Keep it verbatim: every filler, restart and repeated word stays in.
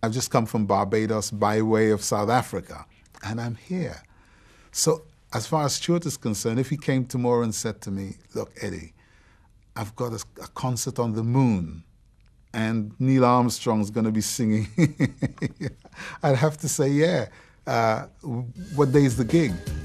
I've just come from Barbados by way of South Africa, and I'm here. So as far as Stuart is concerned, if he came tomorrow and said to me, look, Eddie, I've got a, a concert on the moon, and Neil Armstrong's going to be singing, I'd have to say, yeah, uh, what day is the gig?